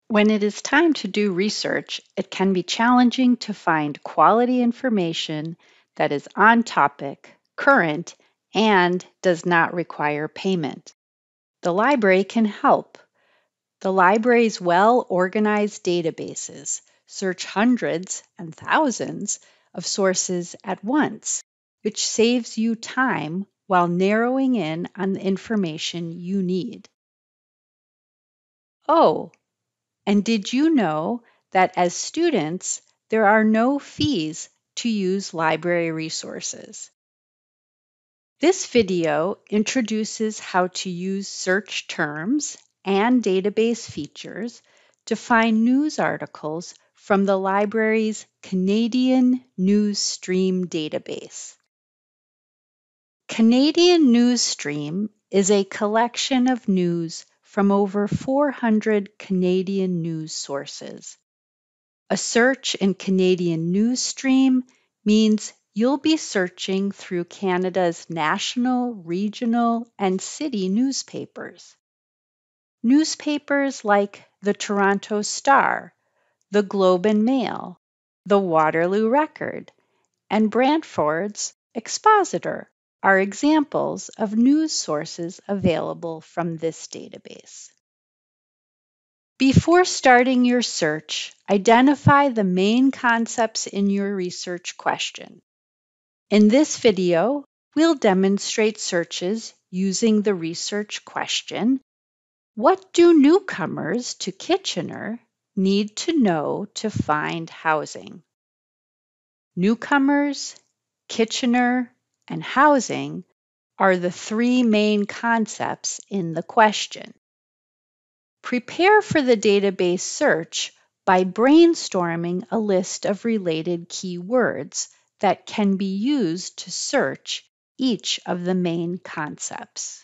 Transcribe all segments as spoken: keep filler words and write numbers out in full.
When it is time to do research, it can be challenging to find quality information that is on topic, current, and does not require payment. The library can help. The library's well-organized databases search hundreds and thousands of sources at once, which saves you time while narrowing in on the information you need. Oh, and did you know that as students, there are no fees to use library resources? This video introduces how to use search terms and database features to find news articles from the library's Canadian Newsstream database. Canadian Newsstream is a collection of news from over four hundred Canadian news sources. A search in Canadian Newsstream means you'll be searching through Canada's national, regional, and city newspapers. Newspapers like the Toronto Star, the Globe and Mail, the Waterloo Record, and Brantford's Expositor are examples of news sources available from this database. Before starting your search, identify the main concepts in your research question. In this video, we'll demonstrate searches using the research question, what do newcomers to Kitchener need to know to find housing? Newcomers, Kitchener, and housing are the three main concepts in the question. Prepare for the database search by brainstorming a list of related keywords that can be used to search each of the main concepts.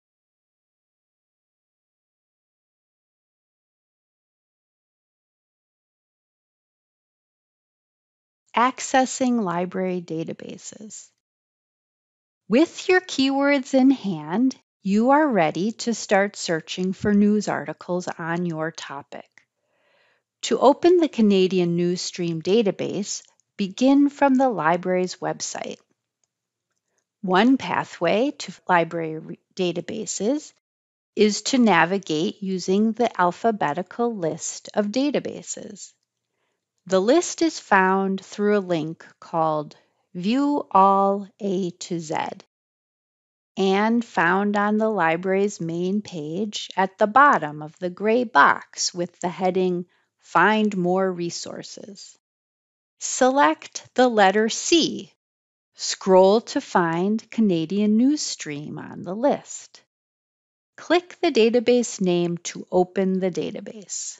Accessing library databases. With your keywords in hand, you are ready to start searching for news articles on your topic. To open the Canadian Newsstream database, begin from the library's website. One pathway to library databases is to navigate using the alphabetical list of databases. The list is found through a link called View All A to Z and found on the library's main page at the bottom of the gray box with the heading Find More Resources. Select the letter C. Scroll to find Canadian Newsstream on the list. Click the database name to open the database.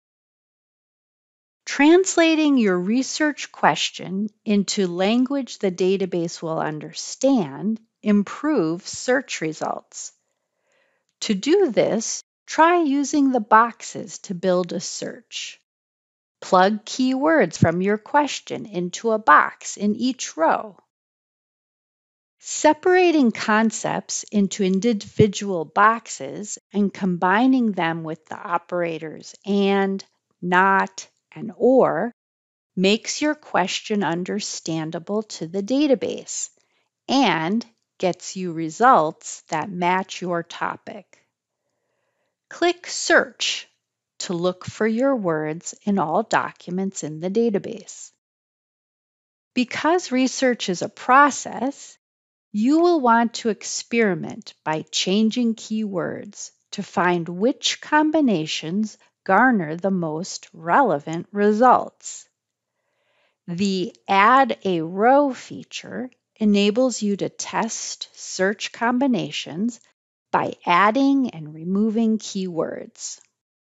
Translating your research question into language the database will understand improves search results. To do this, try using the boxes to build a search. Plug keywords from your question into a box in each row. Separating concepts into individual boxes and combining them with the operators and, not, and or makes your question understandable to the database and gets you results that match your topic. Click Search to look for your words in all documents in the database. Because research is a process, you will want to experiment by changing keywords to find which combinations garner the most relevant results. The Add a Row feature enables you to test search combinations by adding and removing keywords.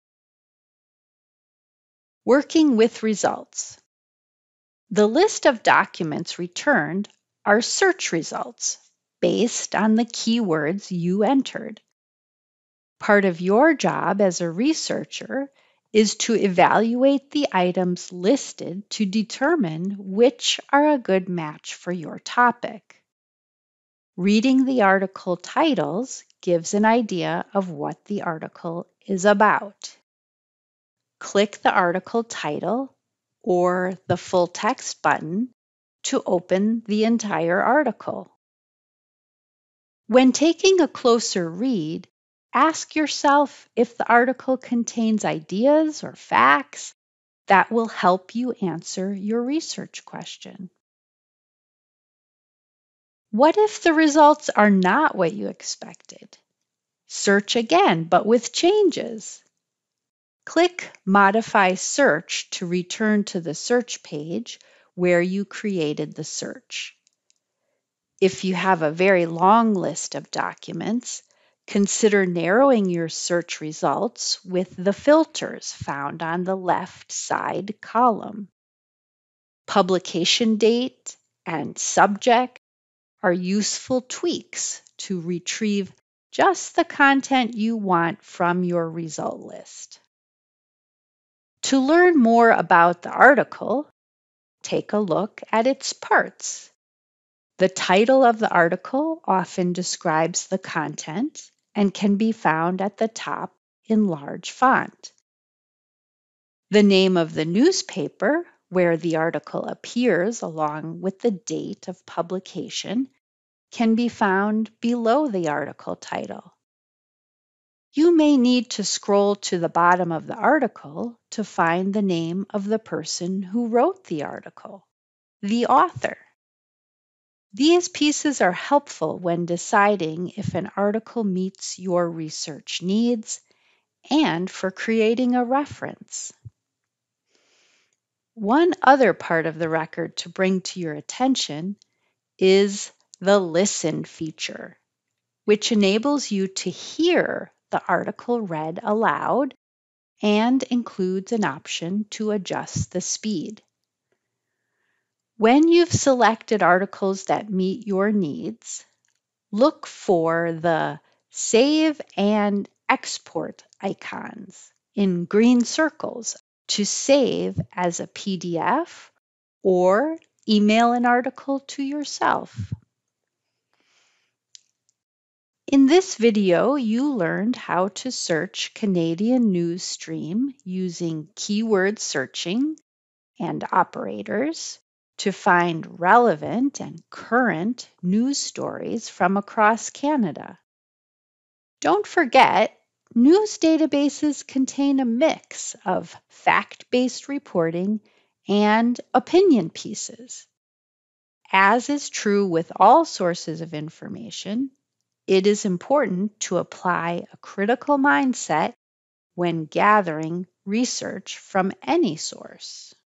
Working with results. The list of documents returned are search results based on the keywords you entered. Part of your job as a researcher is to evaluate the items listed to determine which are a good match for your topic. Reading the article titles gives an idea of what the article is about. click the article title or the full text button to open the entire article. When taking a closer read, ask yourself if the article contains ideas or facts that will help you answer your research question. What if the results are not what you expected? Search again, but with changes. Click Modify Search to return to the search page where you created the search. If you have a very long list of documents, consider narrowing your search results with the filters found on the left side column. Publication date and subject are useful tweaks to retrieve just the content you want from your result list. To learn more about the article, take a look at its parts. The title of the article often describes the content and can be found at the top in large font. The name of the newspaper where the article appears along with the date of publication can be found below the article title. You may need to scroll to the bottom of the article to find the name of the person who wrote the article, the author. These pieces are helpful when deciding if an article meets your research needs and for creating a reference. One other part of the record to bring to your attention is the Listen feature, which enables you to hear the article read aloud and includes an option to adjust the speed. When you've selected articles that meet your needs, look for the Save and Export icons in green circles to save as a P D F or email an article to yourself. In this video, you learned how to search Canadian Newsstream using keyword searching and operators to find relevant and current news stories from across Canada. Don't forget, news databases contain a mix of fact-based reporting and opinion pieces. As is true with all sources of information, it is important to apply a critical mindset when gathering research from any source.